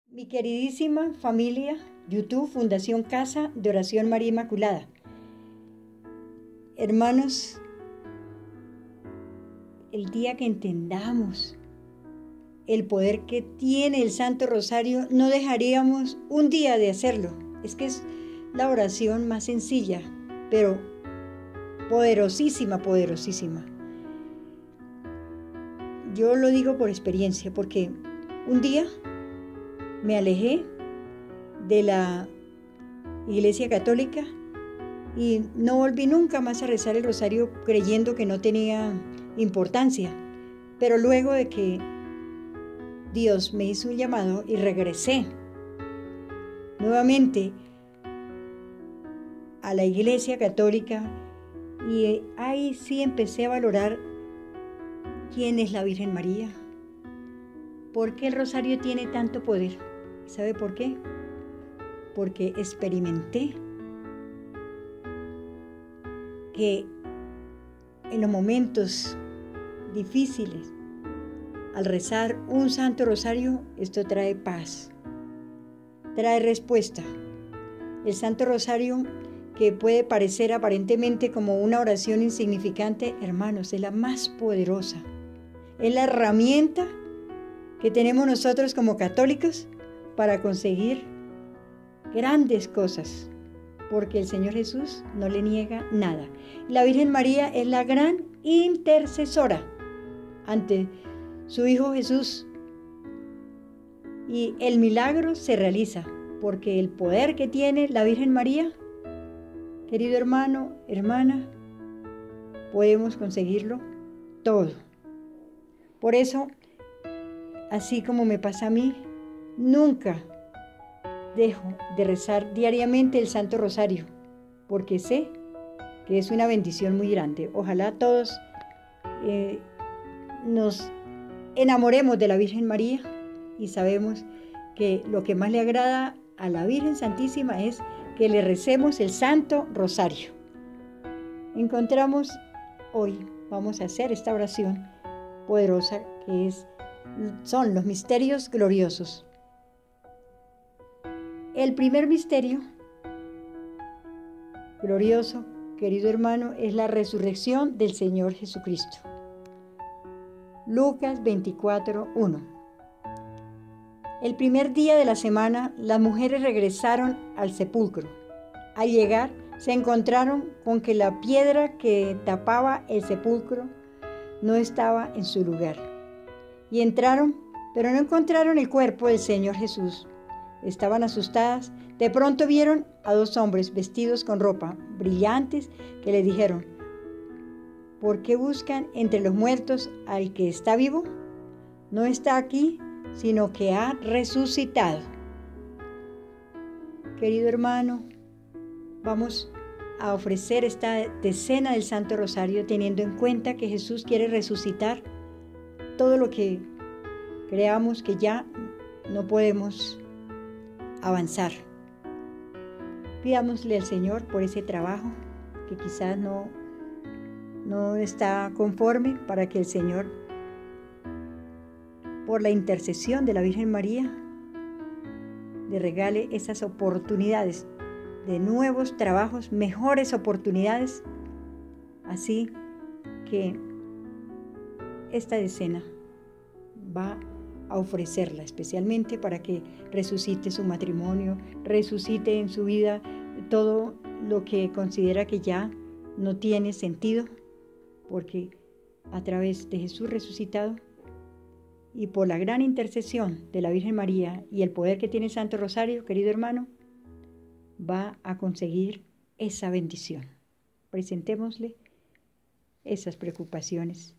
Mi queridísima familia, YouTube, Fundación Casa de Oración María Inmaculada. Hermanos, el día que entendamos el poder que tiene el Santo Rosario, no dejaríamos un día de hacerlo. Es que es la oración más sencilla, pero poderosísima, poderosísima. Yo lo digo por experiencia, porque un día me alejé de la Iglesia Católica y no volví nunca más a rezar el rosario creyendo que no tenía importancia. Pero luego de que Dios me hizo un llamado y regresé nuevamente a la Iglesia Católica, y ahí sí empecé a valorar quién es la Virgen María, por qué el rosario tiene tanto poder. ¿Sabe por qué? Porque experimenté que en los momentos difíciles, al rezar un Santo Rosario, esto trae paz, trae respuesta. El Santo Rosario, que puede parecer aparentemente como una oración insignificante, hermanos, es la más poderosa. Es la herramienta que tenemos nosotros como católicos para conseguir grandes cosas, porque el Señor Jesús no le niega nada. La Virgen María es la gran intercesora ante su Hijo Jesús, y el milagro se realiza porque el poder que tiene la Virgen María, querido hermano, hermana, podemos conseguirlo todo. Por eso, así como me pasa a mí, nunca dejo de rezar diariamente el Santo Rosario, porque sé que es una bendición muy grande. Ojalá todos nos enamoremos de la Virgen María y sabemos que lo que más le agrada a la Virgen Santísima es que le recemos el Santo Rosario. Encontramos hoy, vamos a hacer esta oración poderosa que son los misterios gloriosos. El primer misterio glorioso, querido hermano, es la resurrección del Señor Jesucristo. Lucas 24:1. El primer día de la semana, las mujeres regresaron al sepulcro. Al llegar, se encontraron con que la piedra que tapaba el sepulcro no estaba en su lugar. Y entraron, pero no encontraron el cuerpo del Señor Jesús. Estaban asustadas. De pronto vieron a dos hombres vestidos con ropa brillantes que les dijeron: ¿por qué buscan entre los muertos al que está vivo? No está aquí, sino que ha resucitado. Querido hermano, vamos a ofrecer esta decena del Santo Rosario teniendo en cuenta que Jesús quiere resucitar todo lo que creamos que ya no podemos avanzar. Pidámosle al Señor por ese trabajo que quizás no está conforme, para que el Señor, por la intercesión de la Virgen María, le regale esas oportunidades de nuevos trabajos, mejores oportunidades, así que esta decena va a ofrecerla especialmente para que resucite su matrimonio, resucite en su vida todo lo que considera que ya no tiene sentido, porque a través de Jesús resucitado y por la gran intercesión de la Virgen María y el poder que tiene el Santo Rosario, querido hermano, va a conseguir esa bendición. Presentémosle esas preocupaciones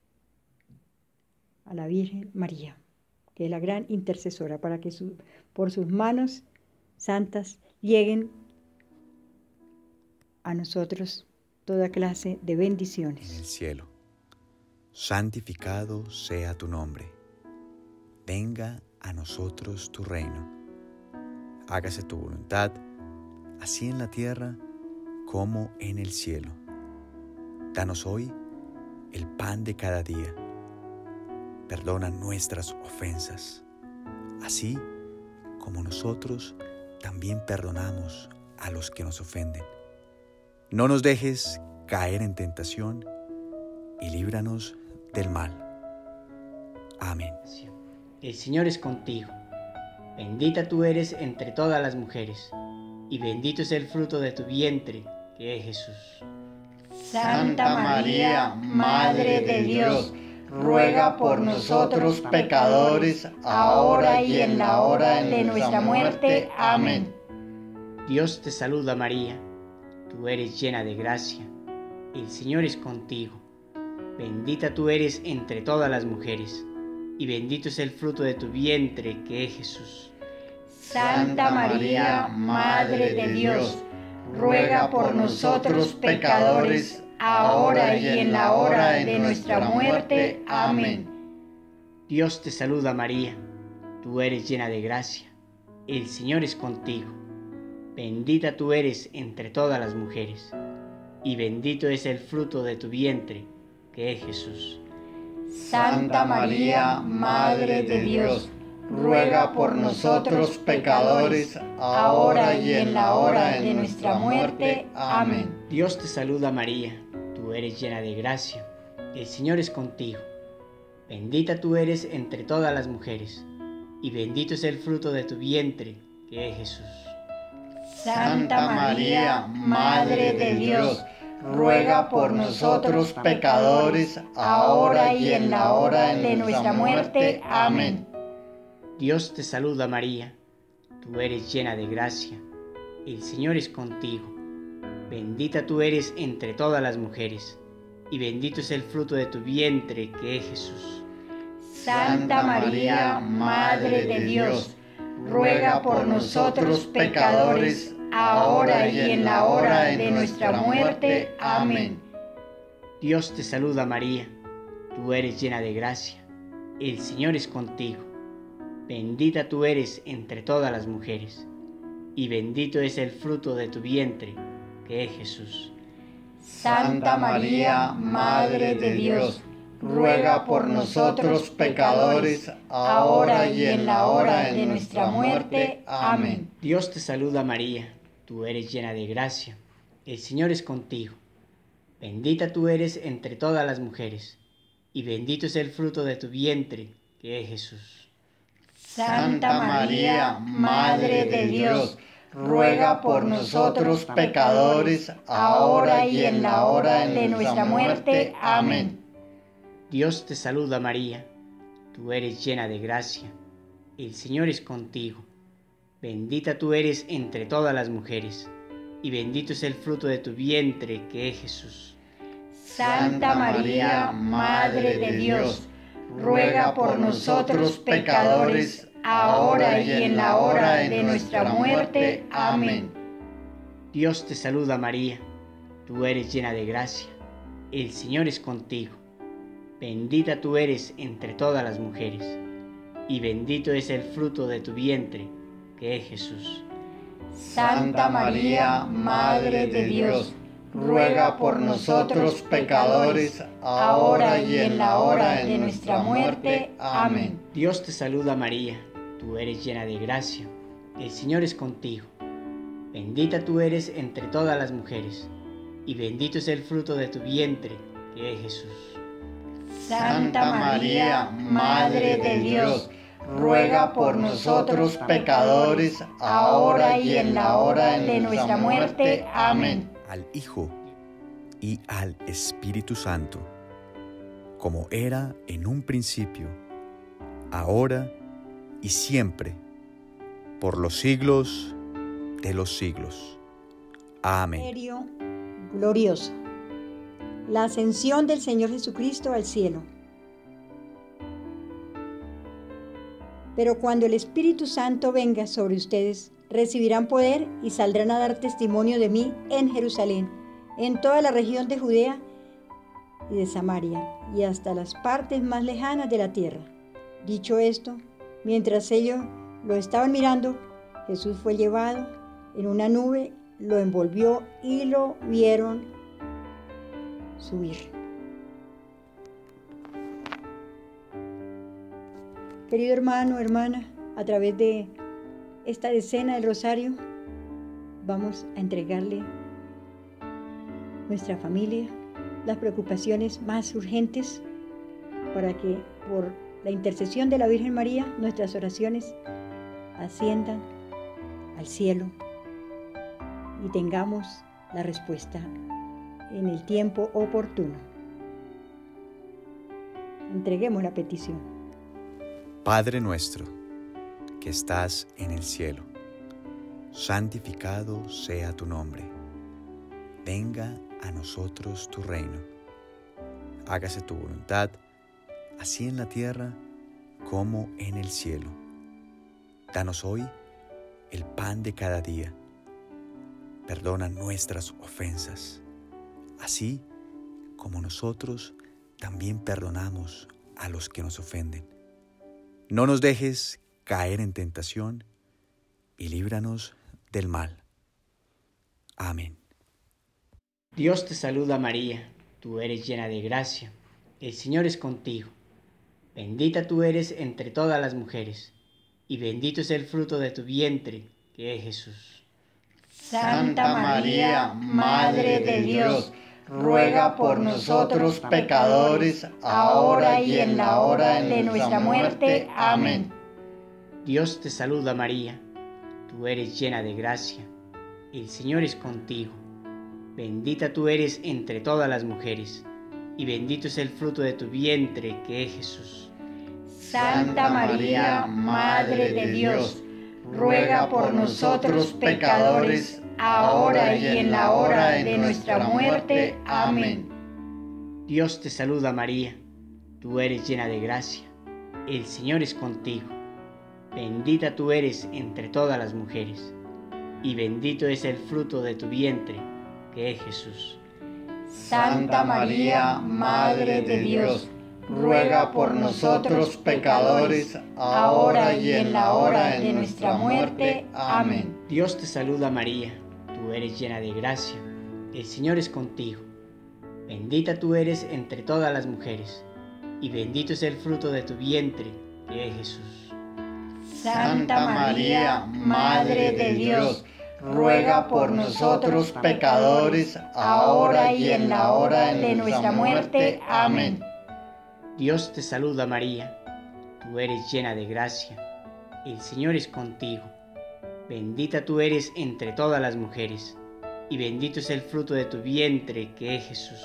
a la Virgen María, que es la gran intercesora, para que por sus manos santas lleguen a nosotros toda clase de bendiciones. En el cielo, santificado sea tu nombre. Venga a nosotros tu reino. Hágase tu voluntad, así en la tierra como en el cielo. Danos hoy el pan de cada día. Perdona nuestras ofensas, así como nosotros también perdonamos a los que nos ofenden. No nos dejes caer en tentación y líbranos del mal. Amén. El Señor es contigo. Bendita tú eres entre todas las mujeres, y bendito es el fruto de tu vientre, que es Jesús. Santa María, Madre de Dios, ruega por nosotros pecadores, ahora y en la hora de nuestra muerte. Amén. Dios te saluda, María. Tú eres llena de gracia. El Señor es contigo. Bendita tú eres entre todas las mujeres, y bendito es el fruto de tu vientre, que es Jesús. Santa María, Madre de Dios, ruega por nosotros pecadores, ahora y en la hora de nuestra muerte. Amén. Dios te saluda, María. Tú eres llena de gracia. El Señor es contigo. Bendita tú eres entre todas las mujeres, y bendito es el fruto de tu vientre, que es Jesús. Santa María, Madre de Dios, ruega por nosotros pecadores, ahora y en la hora de nuestra muerte. Amén. Dios te saluda, María. Tú eres llena de gracia. El Señor es contigo. Bendita tú eres entre todas las mujeres, y bendito es el fruto de tu vientre, que es Jesús. Santa María, Madre de Dios, ruega por nosotros pecadores, ahora y en la hora de nuestra muerte. Amén. Dios te saluda, María. Tú eres llena de gracia. El Señor es contigo. Bendita tú eres entre todas las mujeres, y bendito es el fruto de tu vientre, que es Jesús. Santa María, Madre de Dios, ruega por nosotros pecadores, ahora y en la hora de nuestra muerte. Amén. Dios te saluda, María. Tú eres llena de gracia. El Señor es contigo. Bendita tú eres entre todas las mujeres, y bendito es el fruto de tu vientre, que es Jesús. Santa María, Madre de Dios, ruega por nosotros pecadores, ahora y en la hora de nuestra muerte. Amén. Dios te saluda, María. Tú eres llena de gracia. El Señor es contigo. Bendita tú eres entre todas las mujeres, y bendito es el fruto de tu vientre, que es Jesús. Santa María, Madre de Dios, ruega por nosotros pecadores, ahora y en la hora de nuestra muerte. Amén. Dios te saluda, María. Tú eres llena de gracia. El Señor es contigo. Bendita tú eres entre todas las mujeres, y bendito es el fruto de tu vientre, que es Jesús. Santa María, Madre de Dios, ruega por nosotros pecadores, ahora y en la hora de nuestra muerte. Amén. Dios te saluda, María. Tú eres llena de gracia. El Señor es contigo. Bendita tú eres entre todas las mujeres, y bendito es el fruto de tu vientre, que es Jesús. Santa María, Madre de Dios, ruega por nosotros pecadores, ahora y en la hora de nuestra muerte. Amén. Dios te saluda, María. Tú eres llena de gracia. El Señor es contigo. Bendita tú eres entre todas las mujeres, y bendito es el fruto de tu vientre, que es Jesús. Santa María, Madre de Dios, ruega por nosotros pecadores, ahora y en la hora de nuestra muerte. Amén. Al Hijo y al Espíritu Santo, como era en un principio, ahora y siempre, por los siglos de los siglos. Amén. Misterio glorioso. La ascensión del Señor Jesucristo al cielo. Pero cuando el Espíritu Santo venga sobre ustedes, recibirán poder y saldrán a dar testimonio de mí en Jerusalén, en toda la región de Judea y de Samaria, y hasta las partes más lejanas de la tierra. Dicho esto, mientras ellos lo estaban mirando, Jesús fue llevado en una nube, lo envolvió y lo vieron subir. Querido hermano, hermana, a través de esta decena del rosario, vamos a entregarle nuestra familia, las preocupaciones más urgentes, para que por la intercesión de la Virgen María nuestras oraciones asciendan al cielo y tengamos la respuesta en el tiempo oportuno. Entreguemos la petición. Padre nuestro, que estás en el cielo, santificado sea tu nombre. Venga a nosotros tu reino. Hágase tu voluntad, así en la tierra como en el cielo. Danos hoy el pan de cada día. Perdona nuestras ofensas, así como nosotros también perdonamos a los que nos ofenden. No nos dejes caer en tentación y líbranos del mal. Amén. Dios te saluda María, tú eres llena de gracia, el Señor es contigo. Bendita tú eres entre todas las mujeres, y bendito es el fruto de tu vientre, que es Jesús. Santa María, Madre de Dios, ruega por nosotros pecadores, ahora y en la hora de nuestra muerte. Amén. Dios te saluda María, tú eres llena de gracia, el Señor es contigo. Bendita tú eres entre todas las mujeres, y bendito es el fruto de tu vientre, que es Jesús. Santa María, Madre de Dios, ruega por nosotros pecadores, ahora y en la hora de nuestra muerte. Amén. Dios te saluda María, tú eres llena de gracia, el Señor es contigo. Bendita tú eres entre todas las mujeres, y bendito es el fruto de tu vientre, que es Jesús. Santa María, Madre de Dios, ruega por nosotros pecadores, ahora y en la hora de nuestra muerte. Amén. Dios te saluda María, tú eres llena de gracia, el Señor es contigo. Bendita tú eres entre todas las mujeres, y bendito es el fruto de tu vientre, que es Jesús. Santa María, Madre de Dios, ruega por nosotros pecadores, ahora y en la hora de nuestra muerte. Amén. Dios te saluda María, tú eres llena de gracia, el Señor es contigo. Bendita tú eres entre todas las mujeres, y bendito es el fruto de tu vientre, que es Jesús.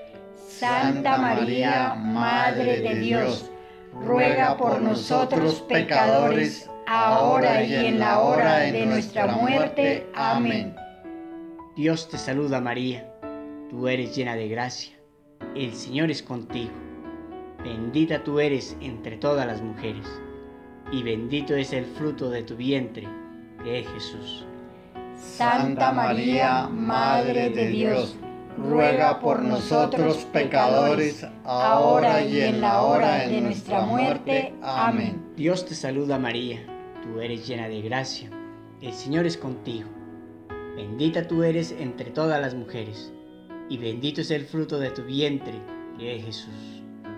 Santa María, Madre de Dios, ruega por nosotros pecadores, ahora y en la hora de nuestra muerte. Amén. Dios te saluda María, tú eres llena de gracia, el Señor es contigo. Bendita tú eres entre todas las mujeres, y bendito es el fruto de tu vientre, que es Jesús. Santa María, Madre de Dios, ruega por nosotros pecadores, ahora y en la hora de nuestra muerte. Amén. Dios te saluda María, tú eres llena de gracia, el Señor es contigo. Bendita tú eres entre todas las mujeres, y bendito es el fruto de tu vientre, que es Jesús.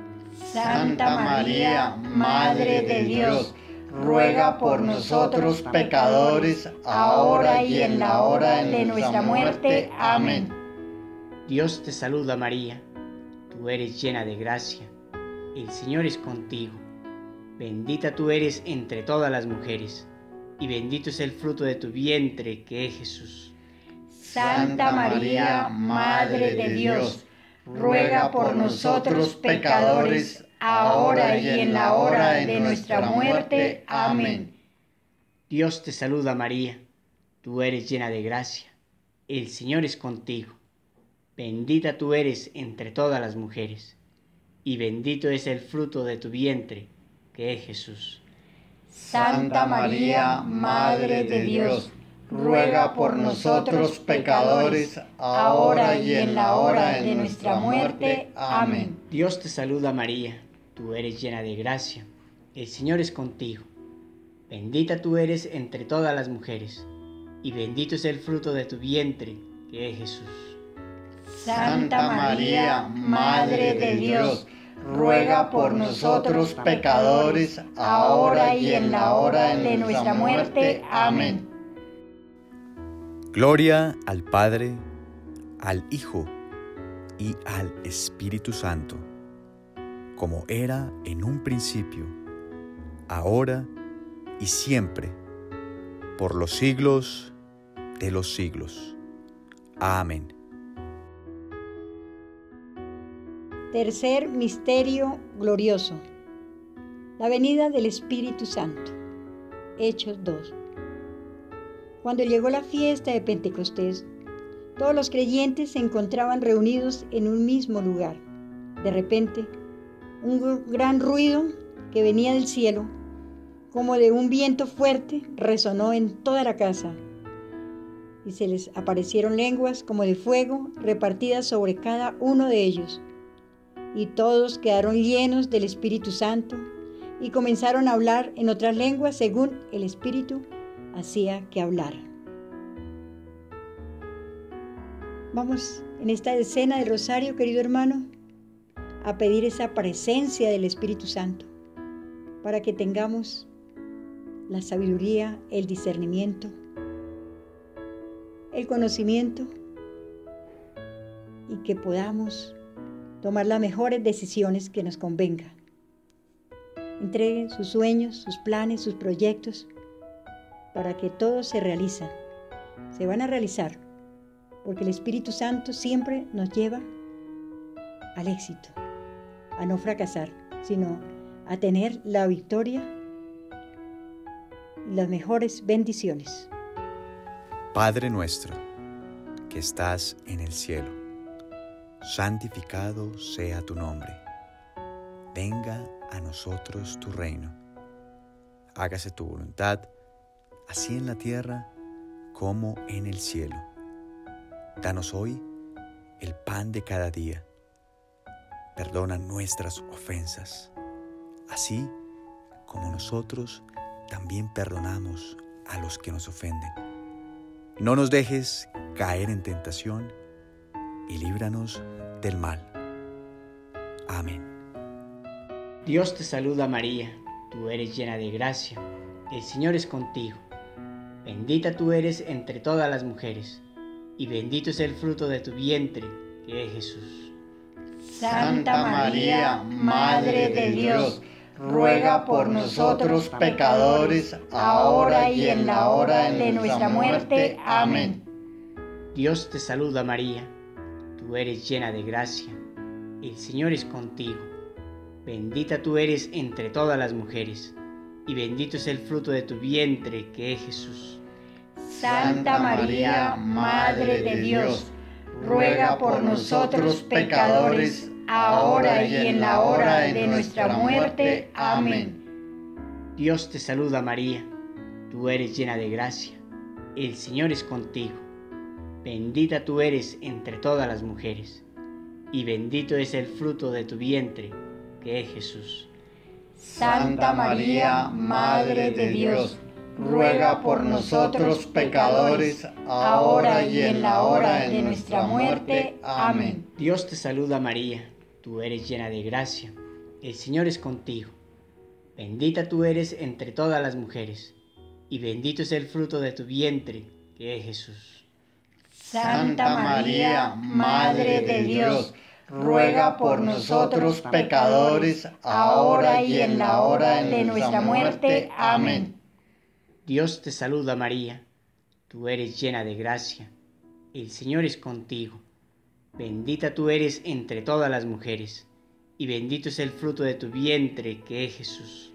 Santa María, Madre de Dios, ruega por nosotros pecadores, ahora y en la hora de nuestra muerte. Amén. Dios te saluda María, tú eres llena de gracia, el Señor es contigo. Bendita tú eres entre todas las mujeres, y bendito es el fruto de tu vientre, que es Jesús. Santa María, Madre de Dios, ruega por nosotros pecadores, ahora y en la hora de nuestra muerte. Amén. Dios te saluda María, tú eres llena de gracia, el Señor es contigo. Bendita tú eres entre todas las mujeres, y bendito es el fruto de tu vientre, que es Jesús. Santa María, Madre de Dios, ruega por nosotros pecadores, ahora y en la hora de nuestra muerte. Amén. Dios te saluda María, tú eres llena de gracia, el Señor es contigo. Bendita tú eres entre todas las mujeres, y bendito es el fruto de tu vientre, que es Jesús. Santa María, Madre de Dios, ruega por nosotros pecadores, ahora y en la hora de nuestra muerte. Amén. Gloria al Padre, al Hijo y al Espíritu Santo, como era en un principio, ahora y siempre, por los siglos de los siglos. Amén. Tercer misterio glorioso: la venida del Espíritu Santo. Hechos 2. Cuando llegó la fiesta de Pentecostés, todos los creyentes se encontraban reunidos en un mismo lugar. De repente, un gran ruido que venía del cielo, como de un viento fuerte, resonó en toda la casa. Y se les aparecieron lenguas como de fuego repartidas sobre cada uno de ellos. Y todos quedaron llenos del Espíritu Santo y comenzaron a hablar en otras lenguas según el Espíritu hacía que hablara. Vamos en esta escena del rosario, querido hermano, a pedir esa presencia del Espíritu Santo para que tengamos la sabiduría, el discernimiento, el conocimiento y que podamos tomar las mejores decisiones que nos convenga. Entreguen sus sueños, sus planes, sus proyectos para que todos se realicen. Se van a realizar porque el Espíritu Santo siempre nos lleva al éxito, a no fracasar, sino a tener la victoria y las mejores bendiciones. Padre nuestro, que estás en el cielo, santificado sea tu nombre. Venga a nosotros tu reino. Hágase tu voluntad, así en la tierra como en el cielo. Danos hoy el pan de cada día. Perdona nuestras ofensas, así como nosotros también perdonamos a los que nos ofenden. No nos dejes caer en tentación y líbranos del mal. Amén. Dios te saluda, María, tú eres llena de gracia, el Señor es contigo. Bendita tú eres entre todas las mujeres, y bendito es el fruto de tu vientre, que es Jesús. Santa María, Madre de Dios, ruega por nosotros pecadores, ahora y en la hora de nuestra muerte. Amén. Dios te saluda, María, tú eres llena de gracia, el Señor es contigo. Bendita tú eres entre todas las mujeres, y bendito es el fruto de tu vientre, que es Jesús. Santa María, Madre de Dios, ruega por nosotros pecadores, ahora y en la hora de nuestra muerte. Amén. Dios te saluda, María, tú eres llena de gracia, el Señor es contigo. Bendita tú eres entre todas las mujeres, y bendito es el fruto de tu vientre, que es Jesús. Santa María, Madre de Dios, ruega por nosotros pecadores, ahora y en la hora de nuestra muerte. Amén. Dios te saluda, María, tú eres llena de gracia, el Señor es contigo. Bendita tú eres entre todas las mujeres, y bendito es el fruto de tu vientre, que es Jesús. Santa María, Madre de Dios, ruega por nosotros pecadores, ahora y en la hora de nuestra muerte. Amén. Dios te saluda, María, tú eres llena de gracia, el Señor es contigo. Bendita tú eres entre todas las mujeres, y bendito es el fruto de tu vientre, que es Jesús.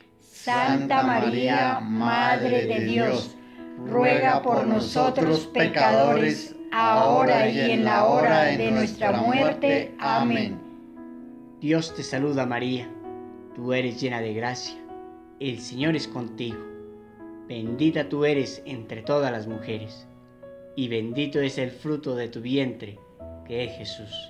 Santa María, Madre de Dios, ruega por nosotros pecadores, ahora y en la hora de nuestra muerte. Amén. Dios te saluda, María, tú eres llena de gracia, el Señor es contigo. Bendita tú eres entre todas las mujeres, y bendito es el fruto de tu vientre, que es Jesús.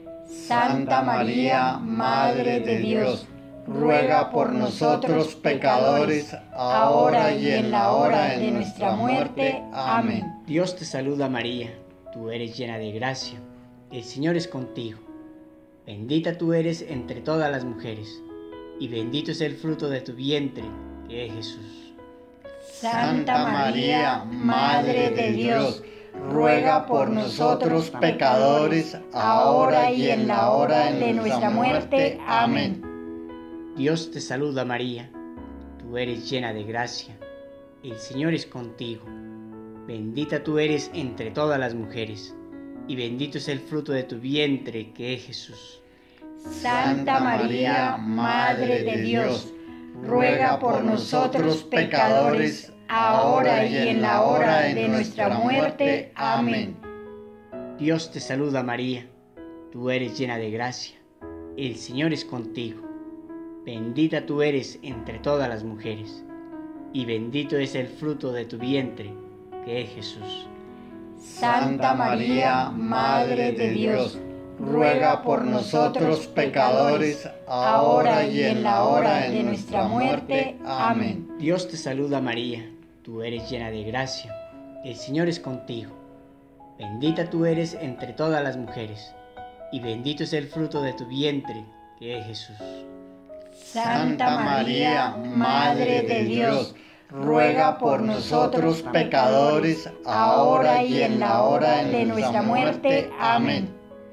Santa María, Madre de Dios, ruega por nosotros pecadores, ahora y en la hora de nuestra muerte. Amén. Dios te saluda, María, tú eres llena de gracia, el Señor es contigo. Bendita tú eres entre todas las mujeres, y bendito es el fruto de tu vientre, que es Jesús. Santa María, Madre de Dios, ruega por nosotros pecadores, ahora y en la hora de nuestra muerte. Amén. Dios te saluda, María. Tú eres llena de gracia. El Señor es contigo. Bendita tú eres entre todas las mujeres, y bendito es el fruto de tu vientre, que es Jesús. Santa María, Madre de Dios, ruega por nosotros pecadores, ahora y en la hora de nuestra muerte. Amén. Dios te saluda, María. Tú eres llena de gracia. El Señor es contigo. Bendita tú eres entre todas las mujeres, y bendito es el fruto de tu vientre, que es Jesús. Santa María, Madre de Dios, ruega por nosotros pecadores, ahora y en la hora de nuestra muerte. Amén. Dios te saluda, María. Tú eres llena de gracia. El Señor es contigo. Bendita tú eres entre todas las mujeres, y bendito es el fruto de tu vientre, que es Jesús. Santa María, Madre de Dios, ruega por nosotros pecadores, ahora y en la hora de nuestra muerte. Amén.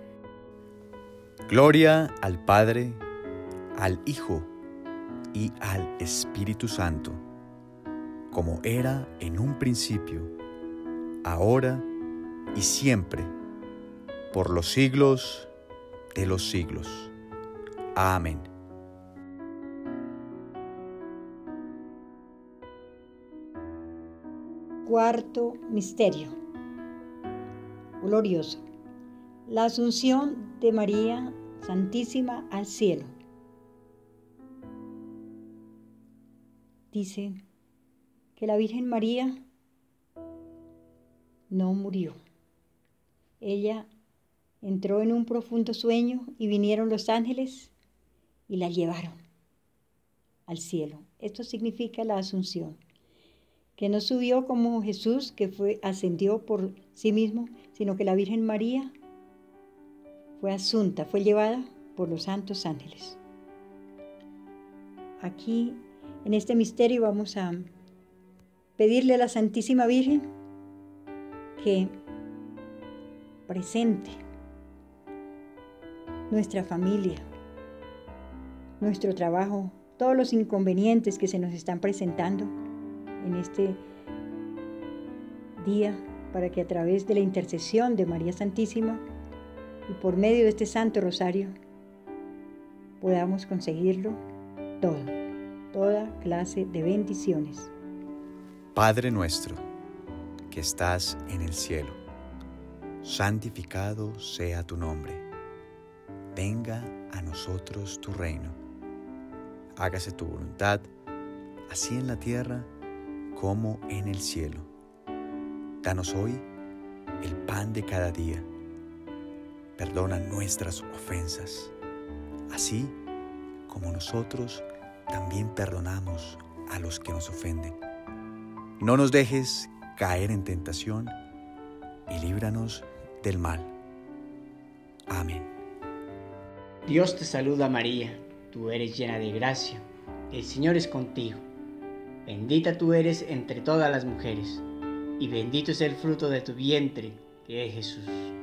Gloria al Padre, al Hijo y al Espíritu Santo, como era en un principio, ahora y siempre, por los siglos de los siglos. Amén. Cuarto misterio glorioso: la Asunción de María Santísima al cielo. Dice que la Virgen María no murió. Ella entró en un profundo sueño y vinieron los ángeles y la llevaron al cielo. Esto significa la Asunción, que no subió como Jesús, que ascendió por sí mismo, sino que la Virgen María fue asunta, fue llevada por los santos ángeles. Aquí, en este misterio, vamos a pedirle a la Santísima Virgen que presente nuestra familia, nuestro trabajo, todos los inconvenientes que se nos están presentando en este día, para que a través de la intercesión de María Santísima y por medio de este Santo Rosario podamos conseguirlo todo, toda clase de bendiciones. Padre nuestro, que estás en el cielo, santificado sea tu nombre. Venga a nosotros tu reino. Hágase tu voluntad, así en la tierra como en el cielo. Danos hoy el pan de cada día. Perdona nuestras ofensas, así como nosotros también perdonamos a los que nos ofenden. No nos dejes caer en tentación y líbranos del mal. Amén. Dios te saluda, María. Tú eres llena de gracia. El Señor es contigo. Bendita tú eres entre todas las mujeres, y bendito es el fruto de tu vientre, que es Jesús.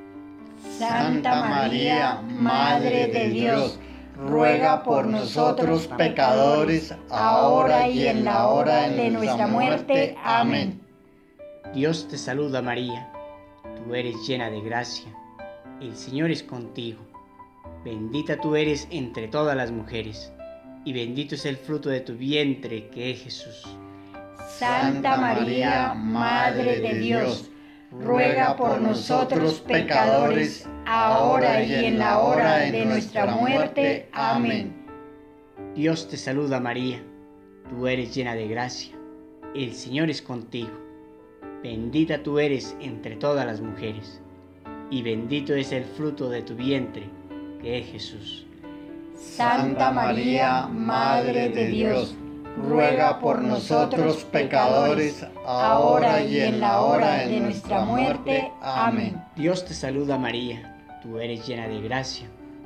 Santa María, Madre de Dios, ruega por nosotros pecadores, ahora y en la hora de nuestra muerte. Amén. Dios te saluda, María. Tú eres llena de gracia. El Señor es contigo. Bendita tú eres entre todas las mujeres, y bendito es el fruto de tu vientre, que es Jesús. Santa María, Madre de Dios, ruega por nosotros pecadores, ahora y en la hora de nuestra muerte. Amén. Dios te saluda, María. Tú eres llena de gracia. El Señor es contigo. Bendita tú eres entre todas las mujeres, y bendito es el fruto de tu vientre, que es Jesús. Santa María, Madre de Dios, ruega por nosotros pecadores, ahora y en la hora de nuestra muerte. Amén. Dios te saluda, María. Tú eres llena de gracia.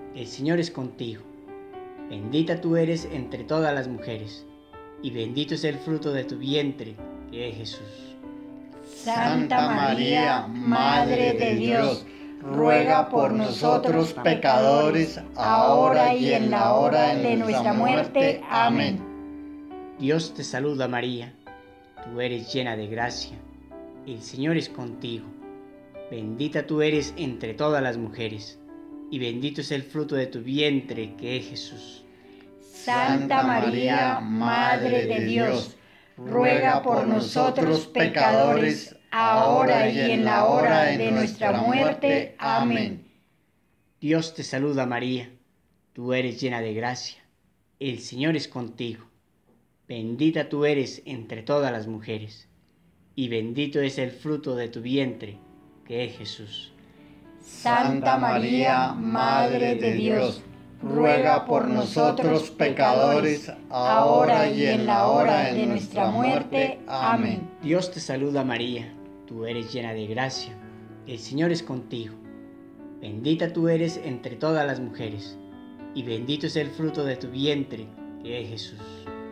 el Señor es contigo. Bendita tú eres entre todas las mujeres, y bendito es el fruto de tu vientre, que es Jesús. Santa María, Madre de Dios, ruega por nosotros pecadores, ahora y en la hora de nuestra muerte. Amén. Dios te saluda, María. Tú eres llena de gracia. El Señor es contigo. Bendita tú eres entre todas las mujeres, y bendito es el fruto de tu vientre, que es Jesús. Santa María, Madre de Dios, ruega por nosotros pecadores, ahora y en la hora de nuestra muerte. Amén. Dios te saluda, María. Tú eres llena de gracia. El Señor es contigo. Bendita tú eres entre todas las mujeres, y bendito es el fruto de tu vientre, que es Jesús. Santa María, Madre de Dios, ruega por nosotros pecadores, ahora y en la hora de nuestra muerte. Amén. Dios te saluda, María. Tú eres llena de gracia. El Señor es contigo. Bendita tú eres entre todas las mujeres, y bendito es el fruto de tu vientre, que es Jesús.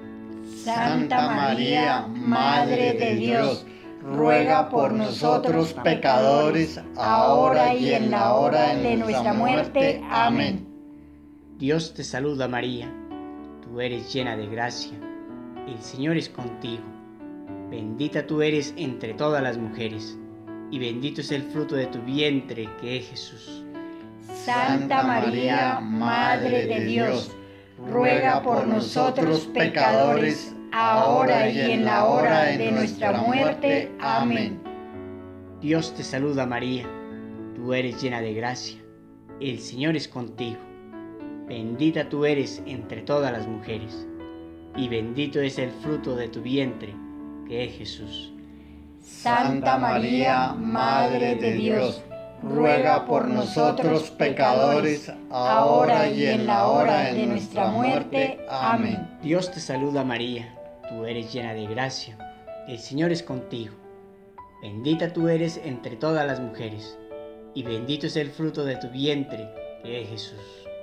Santa María, Madre de Dios, ruega por nosotros pecadores, ahora y en la hora de nuestra muerte. Amén. Dios te saluda, María. Tú eres llena de gracia. El Señor es contigo. Bendita tú eres entre todas las mujeres, y bendito es el fruto de tu vientre, que es Jesús. Santa María, Madre de Dios, ruega por nosotros pecadores, ahora y en la hora de nuestra muerte. Amén. Dios te saluda, María. Tú eres llena de gracia. El Señor es contigo. Bendita tú eres entre todas las mujeres, y bendito es el fruto de tu vientre, que es Jesús. Santa María, Madre de Dios, ruega por nosotros pecadores, ahora y en la hora de nuestra muerte. Amén. Dios te saluda, María. Tú eres llena de gracia. El Señor es contigo. Bendita tú eres entre todas las mujeres, y bendito es el fruto de tu vientre, que es Jesús.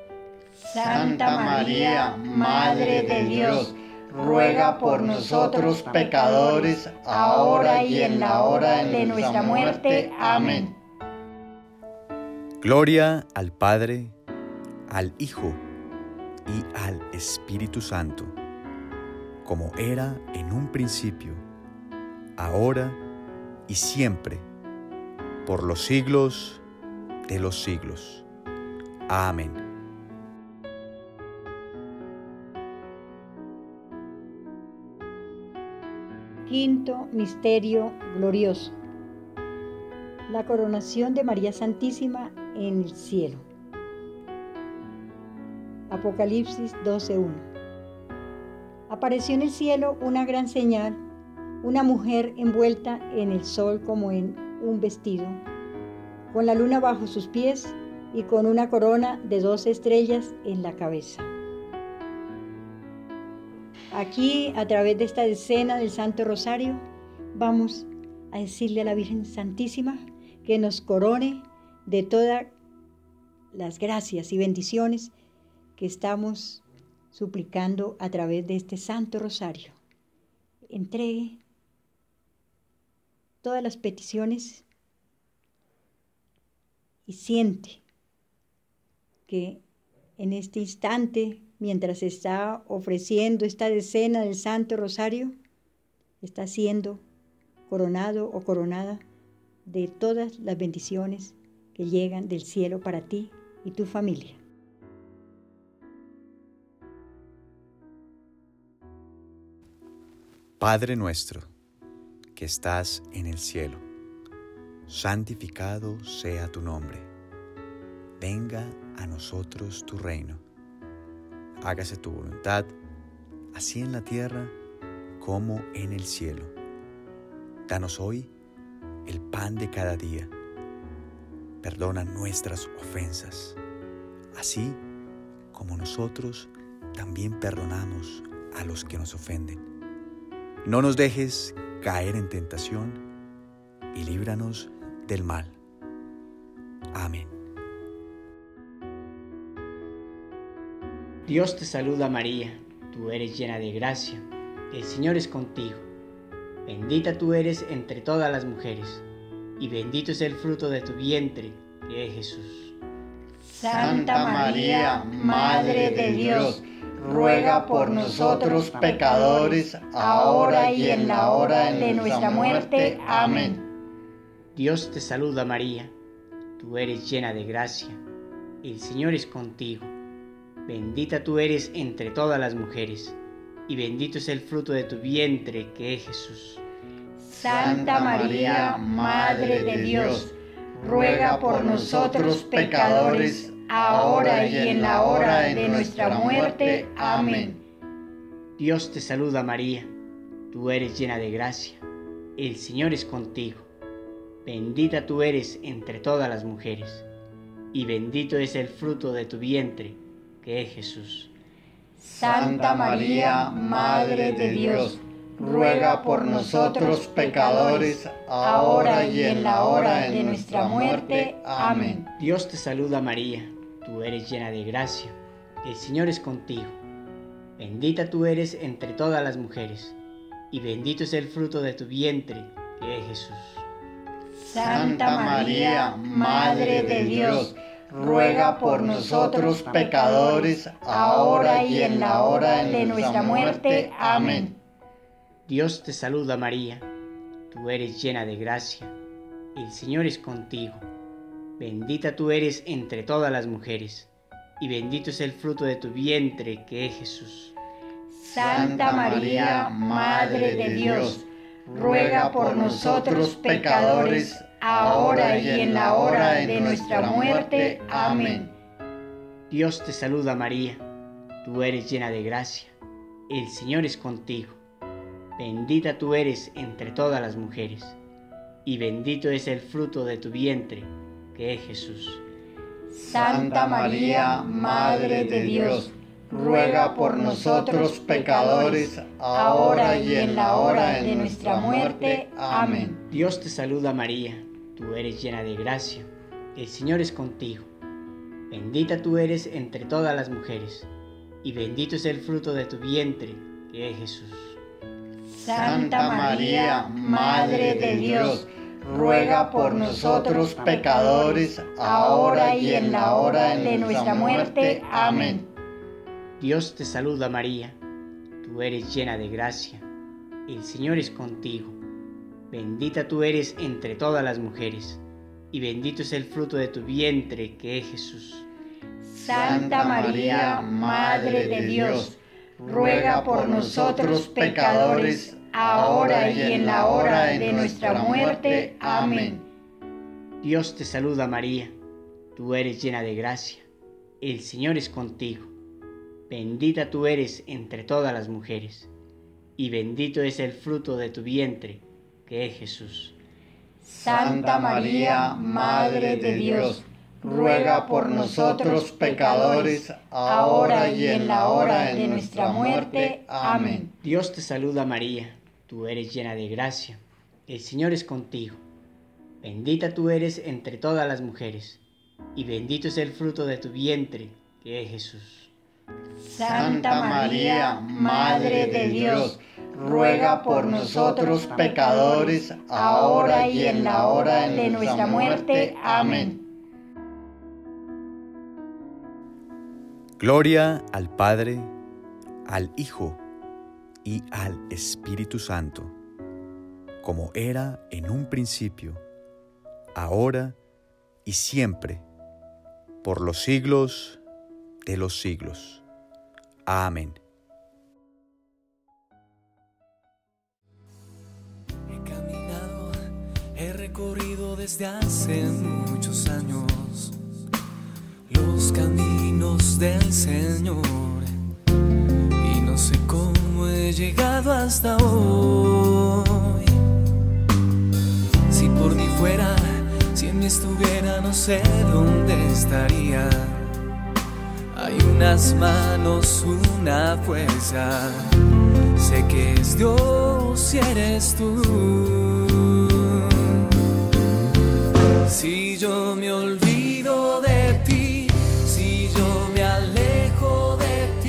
Santa María, Madre de Dios, ruega por nosotros pecadores, ahora y en la hora de nuestra muerte. Amén. Gloria al Padre, al Hijo y al Espíritu Santo, como era en un principio, ahora y siempre, por los siglos de los siglos. Amén. Quinto misterio glorioso: la coronación de María Santísima en el cielo. Apocalipsis 12:1. Apareció en el cielo una gran señal, una mujer envuelta en el sol como en un vestido, con la luna bajo sus pies y con una corona de 12 estrellas en la cabeza. Aquí, a través de esta escena del Santo Rosario, vamos a decirle a la Virgen Santísima que nos corone de todas las gracias y bendiciones que estamos suplicando a través de este Santo Rosario. Entregue todas las peticiones y siente que en este instante, mientras está ofreciendo esta decena del Santo Rosario, está siendo coronado o coronada de todas las bendiciones que llegan del cielo para ti y tu familia. Padre nuestro, que estás en el cielo, santificado sea tu nombre. Venga a nosotros tu reino. Hágase tu voluntad, así en la tierra como en el cielo. Danos hoy el pan de cada día. Perdona nuestras ofensas, así como nosotros también perdonamos a los que nos ofenden. No nos dejes caer en tentación y líbranos del mal. Amén. Dios te saluda María, tú eres llena de gracia, el Señor es contigo. Bendita tú eres entre todas las mujeres, y bendito es el fruto de tu vientre, que es Jesús. Santa María, Madre de Dios, ruega por nosotros pecadores, ahora y en la hora de nuestra muerte. Amén. Dios te saluda María, tú eres llena de gracia, el Señor es contigo. Bendita tú eres entre todas las mujeres, y bendito es el fruto de tu vientre, que es Jesús. Santa María, Madre de Dios, ruega por nosotros pecadores, ahora y en la hora de nuestra muerte. Amén. Dios te saluda María, tú eres llena de gracia, el Señor es contigo. Bendita tú eres entre todas las mujeres, y bendito es el fruto de tu vientre, que es Jesús. Santa María, Madre de Dios, ruega por nosotros pecadores, ahora y en la hora de nuestra muerte. Amén. Dios te saluda María, tú eres llena de gracia, el Señor es contigo. Bendita tú eres entre todas las mujeres, y bendito es el fruto de tu vientre, que es Jesús. Santa María, Madre de Dios, ruega por nosotros pecadores, ahora y en la hora de nuestra muerte. Amén. Dios te saluda María, tú eres llena de gracia, el Señor es contigo. Bendita tú eres entre todas las mujeres, y bendito es el fruto de tu vientre, que es Jesús. Santa María, Madre de Dios, ruega por nosotros pecadores, ahora y en la hora de nuestra muerte. Amén. Dios te saluda María, tú eres llena de gracia, el Señor es contigo. Bendita tú eres entre todas las mujeres, y bendito es el fruto de tu vientre, que es Jesús. Santa María, Madre de Dios, ruega por nosotros pecadores, ahora y en la hora de nuestra muerte. Amén. Dios te saluda María, tú eres llena de gracia, el Señor es contigo. Bendita tú eres entre todas las mujeres, y bendito es el fruto de tu vientre, que es Jesús. Santa María, Madre de Dios, ruega por nosotros pecadores, ahora y en la hora de nuestra muerte. Amén. Dios te saluda María, tú eres llena de gracia, el Señor es contigo. Bendita tú eres entre todas las mujeres, y bendito es el fruto de tu vientre, que es Jesús. Santa María, Madre de Dios, ruega por nosotros pecadores, ahora y en la hora de nuestra muerte. Amén. Dios te saluda María, tú eres llena de gracia, el Señor es contigo. Bendita tú eres entre todas las mujeres, y bendito es el fruto de tu vientre, que es Jesús. Santa María, Madre de Dios, ruega por nosotros pecadores, ahora y en la hora de nuestra muerte. Amén. Dios te saluda María, tú eres llena de gracia, el Señor es contigo. Bendita tú eres entre todas las mujeres, y bendito es el fruto de tu vientre, que es Jesús. Santa María, Madre de Dios, ruega por nosotros pecadores, ahora y en la hora de nuestra muerte. Amén. Gloria al Padre, al Hijo y al Espíritu Santo, como era en un principio, ahora y siempre, por los siglos de los siglos. Amén. He caminado, he recorrido desde hace muchos años los caminos del Señor, y no sé cómo he llegado hasta hoy. Si por mí fuera, si en mí estuviera, no sé dónde estaría. Hay unas manos, una fuerza, sé que es Dios y eres tú. Si yo me olvido de ti, si yo me alejo de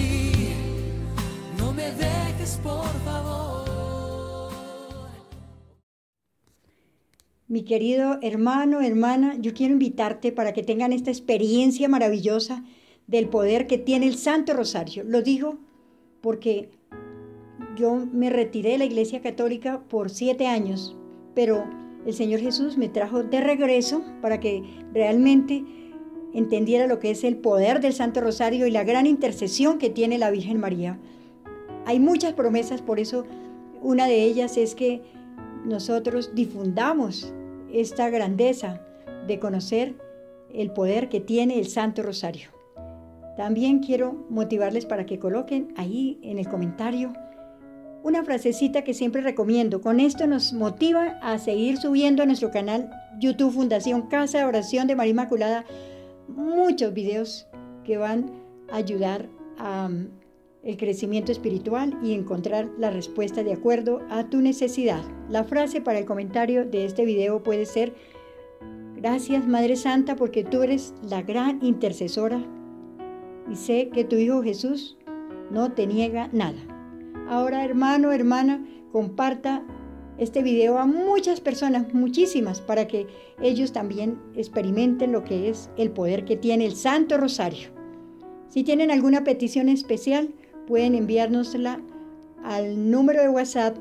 mi querido hermano, hermana, yo quiero invitarte para que tengan esta experiencia maravillosa del poder que tiene el Santo Rosario. Lo digo porque yo me retiré de la Iglesia Católica por 7 años, pero el Señor Jesús me trajo de regreso para que realmente entendiera lo que es el poder del Santo Rosario y la gran intercesión que tiene la Virgen María. Hay muchas promesas, por eso una de ellas es que nosotros difundamos esta grandeza de conocer el poder que tiene el Santo Rosario. También quiero motivarles para que coloquen ahí en el comentario una frasecita que siempre recomiendo. Con esto nos motiva a seguir subiendo a nuestro canal YouTube Fundación Casa de Oración de María Inmaculada muchos videos que van a ayudar a el crecimiento espiritual y encontrar la respuesta de acuerdo a tu necesidad. La frase para el comentario de este video puede ser: gracias Madre Santa porque tú eres la gran intercesora y sé que tu Hijo Jesús no te niega nada. Ahora, hermano, hermana, comparta este video a muchas personas, muchísimas, para que ellos también experimenten lo que es el poder que tiene el Santo Rosario. Si tienen alguna petición especial, pueden enviárnosla al número de WhatsApp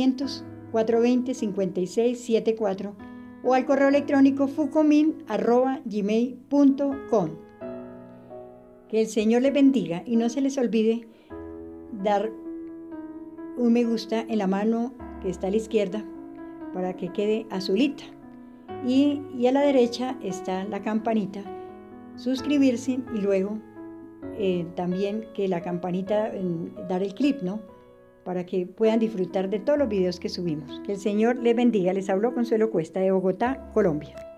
300-420-5674 o al correo electrónico fucomin@gmail.com. Que el Señor les bendiga y no se les olvide dar un me gusta en la mano que está a la izquierda para que quede azulita. Y a la derecha está la campanita, suscribirse y luego también que la campanita, dar el clip, ¿no? Para que puedan disfrutar de todos los videos que subimos. Que el Señor les bendiga. Les habló Consuelo Cuesta de Bogotá, Colombia.